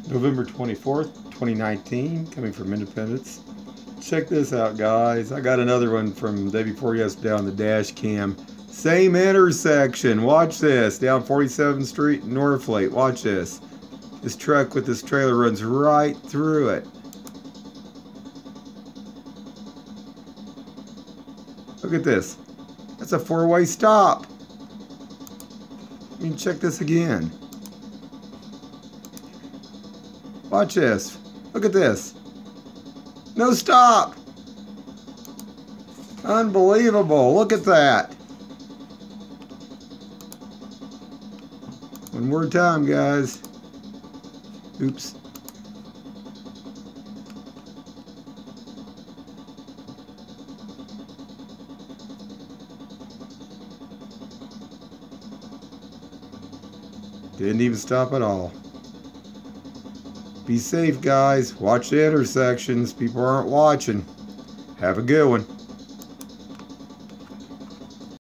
November 24th, 2019, coming from Independence. Check this out, guys. I got another one from the day before yesterday on the dash cam. Same intersection. Watch this. Down 47th Street, Northlake. Watch this. This truck with this trailer runs right through it. Look at this. That's a four-way stop. I mean, check this again. Watch this. Look at this. No stop. Unbelievable. Look at that. One more time, guys. Oops. Didn't even stop at all. Be safe, guys. Watch the intersections. People aren't watching. Have a good one.